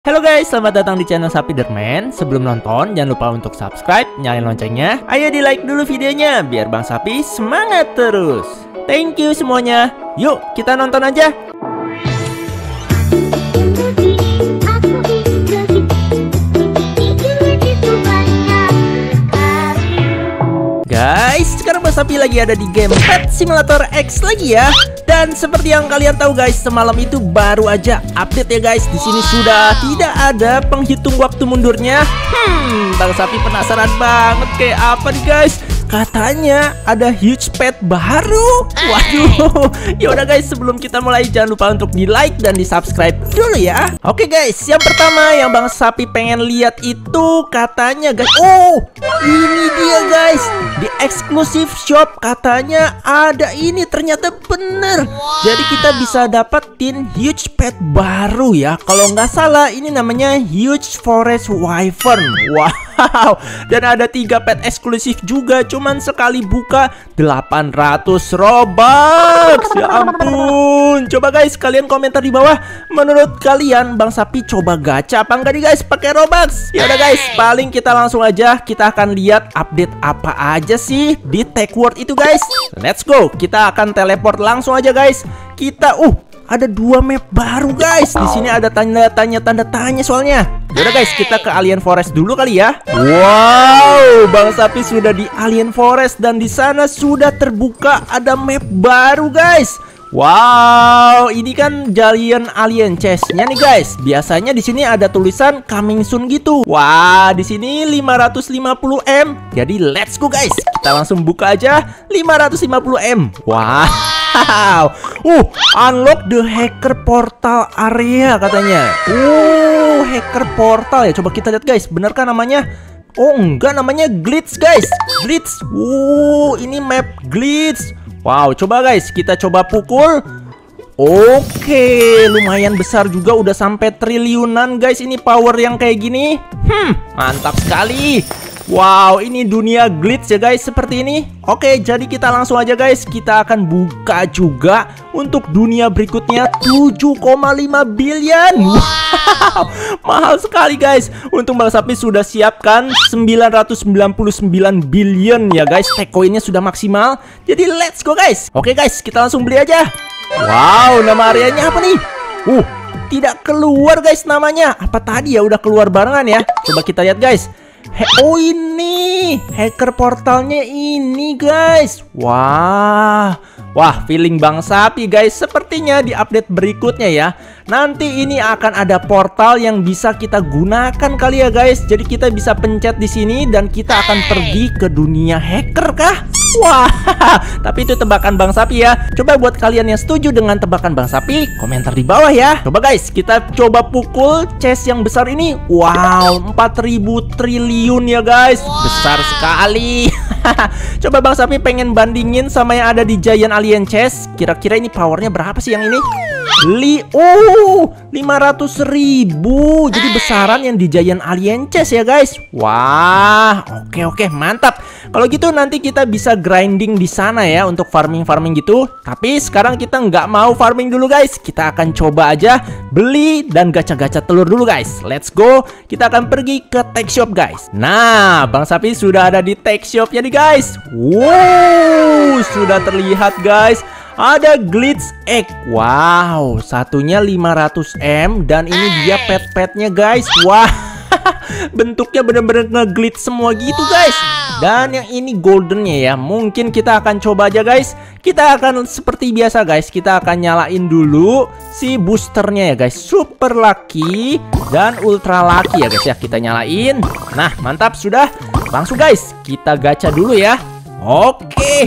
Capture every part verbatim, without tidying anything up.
Halo guys, selamat datang di channel Sapiderman. Sebelum nonton, jangan lupa untuk subscribe, nyalain loncengnya. Ayo di like dulu videonya, biar Bang Sapi semangat terus. Thank you semuanya. Yuk, kita nonton aja. Guys, sekarang Bang Sapi lagi ada di game Pet Simulator X lagi ya. Dan seperti yang kalian tahu guys, semalam itu baru aja update ya guys. Di sini sudah tidak ada penghitung waktu mundurnya. Hmm, Bang Sapi penasaran banget kayak apa nih guys. Katanya ada huge pet baru. Waduh. Yaudah guys, sebelum kita mulai jangan lupa untuk di like dan di subscribe dulu ya. Oke guys, yang pertama yang Bang Sapi pengen lihat itu katanya guys. Oh, ini dia guys. Di exclusive shop katanya ada ini, ternyata bener. Jadi kita bisa dapetin huge pet baru ya. Kalau nggak salah ini namanya huge forest wyvern. Wow. Dan ada tiga pet eksklusif juga. Cuman sekali buka delapan ratus Robux. Ya ampun. Coba guys kalian komentar di bawah, menurut kalian Bang Sapi coba gacha apa enggak nih guys pakai Robux? Ya udah guys, paling kita langsung aja kita akan lihat update apa aja sih di Tech World itu guys. Let's go. Kita akan teleport langsung aja guys. Kita uh ada dua map baru guys. Di sini ada tanda tanya tanda tanya soalnya. Yaudah guys, kita ke Alien Forest dulu kali ya. Wow, Bang Sapi sudah di Alien Forest dan di sana sudah terbuka ada map baru guys. Wow, ini kan Giant Alien Chest-nya nih guys. Biasanya di sini ada tulisan coming soon gitu. Wah, di sini lima ratus lima puluh M. Jadi let's go guys. Kita langsung buka aja lima ratus lima puluh M. Wow. Uh, unlock the hacker portal area katanya. Uh, hacker portal ya. Coba kita lihat guys, bener kan namanya? Oh, enggak, namanya glitch guys. Glitch. Uh, ini map glitch. Wow, coba guys, kita coba pukul. Oke, lumayan besar juga, udah sampai triliunan guys. Ini power yang kayak gini. Hmm, mantap sekali. Wow, ini dunia glitch ya guys, seperti ini. Oke, jadi kita langsung aja guys. Kita akan buka juga untuk dunia berikutnya tujuh koma lima billion. Wow, mahal sekali guys. Untung Bang Sapi sudah siapkan sembilan ratus sembilan puluh sembilan billion ya guys. Tech coinnya sudah maksimal. Jadi let's go guys. Oke guys, kita langsung beli aja. Wow, nama areanya apa nih? Uh, tidak keluar guys namanya. Apa tadi ya udah keluar barengan ya? Coba kita lihat guys. He oh ini hacker portalnya ini guys. Wah, wah feeling Bang Sapi guys. Sepertinya di update berikutnya ya, nanti ini akan ada portal yang bisa kita gunakan kali ya guys. Jadi kita bisa pencet di sini dan kita akan pergi ke dunia hacker kah? Wah, tapi itu tebakan Bang Sapi ya. Coba buat kalian yang setuju dengan tebakan Bang Sapi, komentar di bawah ya. Coba guys, kita coba pukul chest yang besar ini. Wow, empat ribu triliun ya guys. Besar sekali. Coba Bang Sapi pengen bandingin sama yang ada di Giant Alien Chest. Kira-kira ini powernya berapa sih yang ini? Li oh, lima ratus ribu. Jadi besaran yang di Giant Alien Chest ya guys. Wah, oke oke, mantap. Kalau gitu nanti kita bisa grinding di sana ya untuk farming-farming gitu. Tapi sekarang kita nggak mau farming dulu guys. Kita akan coba aja beli dan gacha-gacha telur dulu guys. Let's go. Kita akan pergi ke tech shop guys. Nah, Bang Sapi sudah ada di tech shopnya nih guys. Wow, sudah terlihat guys. Ada glitch egg. Wow, satunya lima ratus M. Dan ini dia pet-petnya guys. Wah, bentuknya bener-bener nge-glitch semua gitu guys. Dan yang ini goldennya ya. Mungkin kita akan coba aja guys. Kita akan seperti biasa guys, kita akan nyalain dulu si boosternya ya guys. Super lucky dan ultra lucky ya guys ya. Kita nyalain. Nah, mantap sudah. Langsung guys, kita gacha dulu ya. Oke.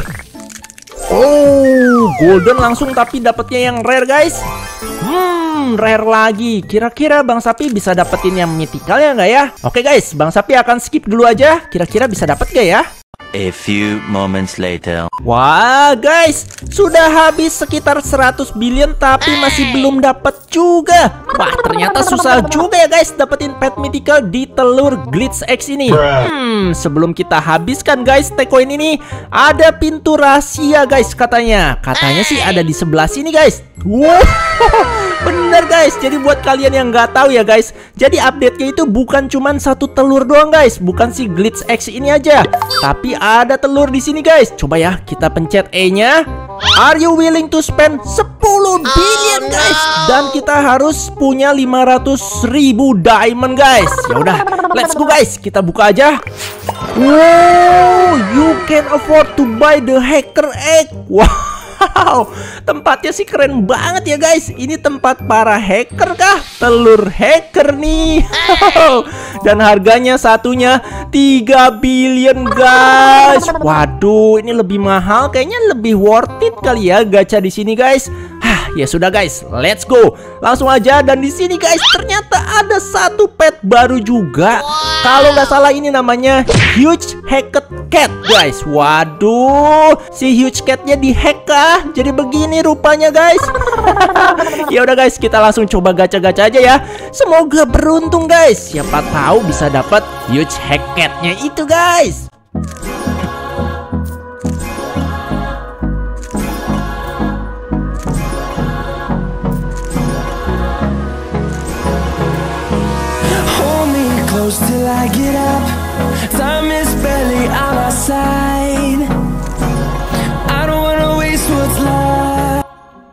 Oh, golden langsung tapi dapetnya yang rare guys. Hmm, rare lagi. Kira-kira Bang Sapi bisa dapetin yang mythical ya nggak ya? Oke guys, Bang Sapi akan skip dulu aja. Kira-kira bisa dapet gak ya? A few moments later. Wah guys, sudah habis sekitar seratus billion tapi masih belum dapat juga. Wah, ternyata susah juga ya guys dapetin pet mythical di telur glitch X ini. Hmm, sebelum kita habiskan guys tech coin ini, ada pintu rahasia guys katanya. Katanya sih ada di sebelah sini guys. Wow, Bener guys, jadi buat kalian yang nggak tahu ya guys, jadi update-nya itu bukan cuman satu telur doang guys, bukan si Glitch X ini aja, tapi ada telur di sini guys. Coba ya, kita pencet E-nya. Are you willing to spend sepuluh billion guys? Dan kita harus punya lima ratus ribu diamond guys. Ya udah, let's go guys, kita buka aja. Wow, you can afford to buy the hacker egg. Wow. Wow, tempatnya sih keren banget ya guys. Ini tempat para hacker kah? Telur hacker nih. Dan harganya satunya tiga billion guys. Waduh, ini lebih mahal. Kayaknya lebih worth it kali ya gacha di sini guys. Hah, ya sudah guys, let's go. Langsung aja. Dan di sini guys, ternyata ada satu pet baru juga. Kalau nggak salah ini namanya Huge Hacked Cat guys. Waduh, si Huge Catnya dihack kah? Jadi begini rupanya guys. Ya udah guys, kita langsung coba gacha-gacha aja ya. Semoga beruntung guys. Siapa tahu bisa dapat Huge Hacked Catnya itu guys. Close till I get up. Time is barely on our side. I don't wanna waste what's left.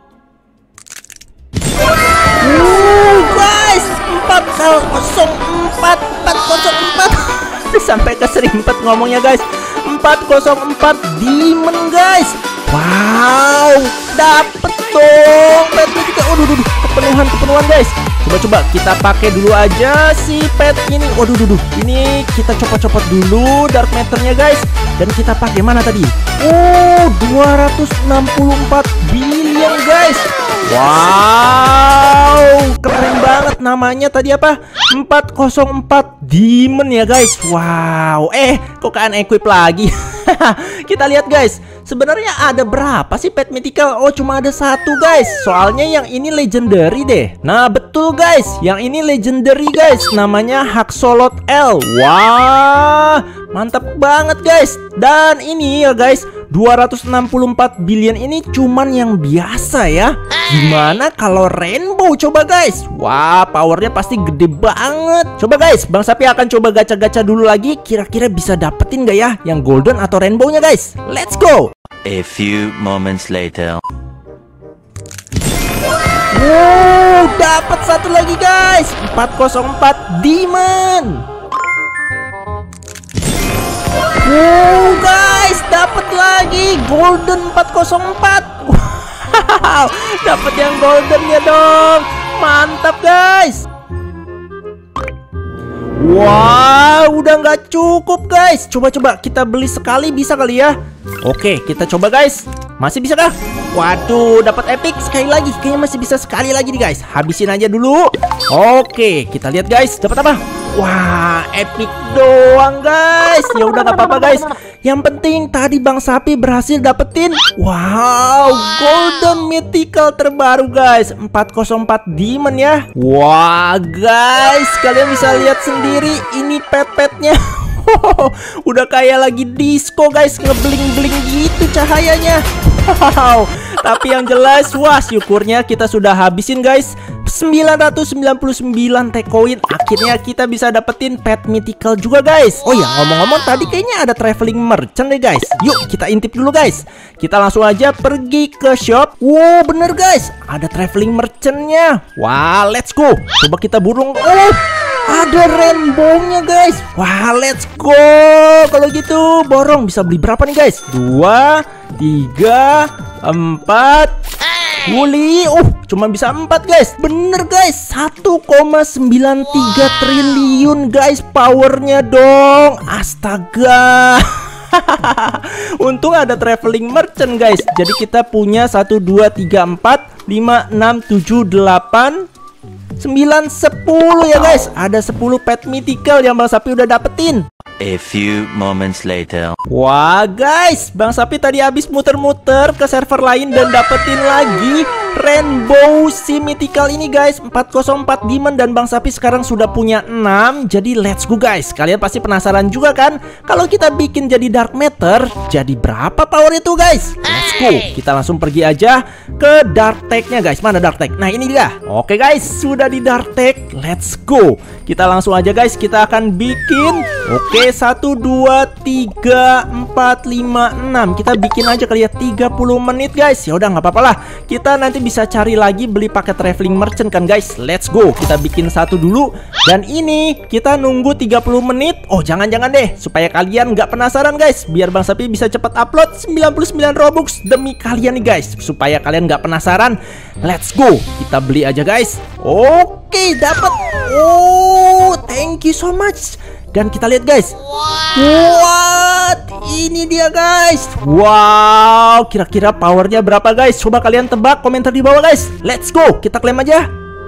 Uh, guys, empat nol empat empat nol empat. Sampai keserimpet ngomongnya guys. empat nol empat diamond guys. Wow, dapet dong petnya juga. Waduh, waduh, kepenuhan kepenuhan guys. Coba-coba kita pakai dulu aja si pet ini. Waduh, waduh, ini kita copot-copot dulu dark matternya guys. Dan kita pakai mana tadi? Oh, dua ratus enam puluh empat billion guys. Wow, keren banget. Namanya tadi apa? empat nol empat diamond ya guys. Wow, eh kok kan equip lagi. Kita lihat guys, sebenarnya ada berapa sih pet mythical? Oh, cuma ada satu guys. Soalnya yang ini legendary deh. Nah betul guys, yang ini legendary guys. Namanya Haxolot L. Wah, mantap banget guys. Dan ini ya guys, dua ratus enam puluh empat billion ini cuman yang biasa ya. Gimana kalau rainbow coba guys? Wah, powernya pasti gede banget. Coba guys, Bang Sapi akan coba gacha-gacha dulu lagi. Kira-kira bisa dapetin gak ya yang golden atau rainbownya guys? Let's go. A few moments later. Wow, dapat satu lagi guys. empat nol empat diamond. Wow guys, dapat lagi golden empat nol empat. Wow, dapat yang golden ya dong. Mantap guys. Wow, udah nggak cukup guys. Coba-coba kita beli sekali bisa kali ya. Oke, kita coba guys. Masih bisa kah? Waduh, dapat epic sekali lagi. Kayaknya masih bisa sekali lagi nih guys. Habisin aja dulu. Oke, kita lihat guys. Dapat apa? Wah, epic doang guys. Ya udah nggak apa-apa guys. Yang penting tadi Bang Sapi berhasil dapetin. Wow, golden mythical terbaru guys. empat nol empat diamond ya. Wah guys, kalian bisa lihat sendiri ini pet-petnya. Udah kayak lagi disco guys, ngebling-bling gitu cahayanya. Wow, tapi yang jelas, wah syukurnya kita sudah habisin guys sembilan ratus sembilan puluh sembilan tech coin. Akhirnya kita bisa dapetin pet mythical juga guys. Oh ya, ngomong-ngomong tadi kayaknya ada traveling merchant deh guys. Yuk kita intip dulu guys. Kita langsung aja pergi ke shop. Wow, bener guys, ada traveling merchantnya. Wah, let's go. Coba kita burung. Oh, ada rainbow-nya guys. Wah, let's go. Kalau gitu borong bisa beli berapa nih guys? Dua, tiga, empat. Wuli, uh, cuma bisa empat guys. Bener guys, satu koma sembilan tiga triliun guys powernya dong. Astaga. Untung ada traveling merchant guys. Jadi kita punya satu, dua, tiga, empat, lima, enam, tujuh, delapan, sembilan, sepuluh ya guys. Ada sepuluh pet mythical yang Bang Sapi udah dapetin. A few moments later. Wah guys, Bang Sapi tadi habis muter-muter ke server lain dan dapetin lagi Rainbow Sea Mythical ini guys, empat nol empat diamond, dan Bang Sapi sekarang sudah punya enam. Jadi let's go guys. Kalian pasti penasaran juga kan kalau kita bikin jadi Dark Matter, jadi berapa power itu guys? Let's go. Kita langsung pergi aja ke Dark Tag-nya guys. Mana Dark Tag? Nah ini dia. Oke guys, sudah di Dark Tag. Let's go. Kita langsung aja guys, kita akan bikin. Oke, satu, dua, tiga, empat, lima, enam. Kita bikin aja kali ya tiga puluh menit guys. Ya udah nggak apa-apa lah. Kita nanti bisa cari lagi beli paket traveling merchant kan guys. Let's go. Kita bikin satu dulu. Dan ini kita nunggu tiga puluh menit. Oh jangan-jangan deh, supaya kalian nggak penasaran guys, biar Bang Sapi bisa cepat upload sembilan puluh sembilan Robux demi kalian nih guys. Supaya kalian nggak penasaran, let's go. Kita beli aja guys. Oke, dapat. Oh, thank you so much. Dan kita lihat guys. What? Ini dia guys. Wow, kira-kira powernya berapa guys? Coba kalian tebak, komentar di bawah guys. Let's go, kita klaim aja.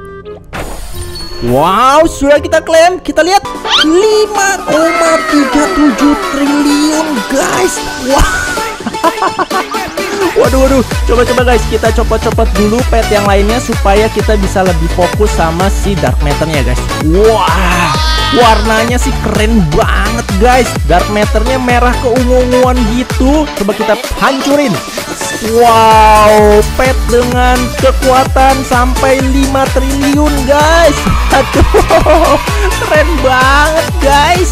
Wow, sudah kita klaim. Kita lihat lima koma tiga tujuh triliun guys. Wah. Waduh, waduh. Coba-coba guys, kita copot-copot dulu pet yang lainnya supaya kita bisa lebih fokus sama si Dark Matter-nya guys. Wah, warnanya sih keren banget guys. Dark Matter-nya merah keungu-unguan gitu. Coba kita hancurin. Wow, pet dengan kekuatan sampai lima triliun guys. Aduh, keren banget guys.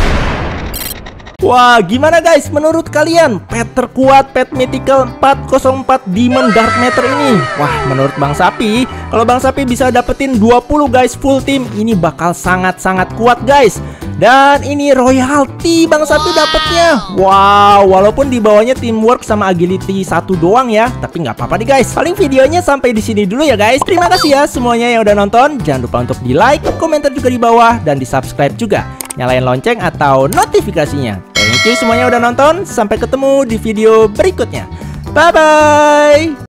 Wah, gimana guys menurut kalian pet terkuat, pet mythical empat nol empat Diamond Dark Matter ini? Wah, menurut Bang Sapi, kalau Bang Sapi bisa dapetin dua puluh guys full team, ini bakal sangat-sangat kuat guys. Dan ini royalty Bang Sapi dapetnya. Wow, walaupun di bawahnya teamwork sama agility satu doang ya, tapi nggak apa-apa nih guys. Paling videonya sampai di sini dulu ya guys. Terima kasih ya semuanya yang udah nonton. Jangan lupa untuk di like, komentar juga di bawah, dan di subscribe juga. Nyalain lonceng atau notifikasinya. Thank you semuanya udah nonton. Sampai ketemu di video berikutnya. Bye bye.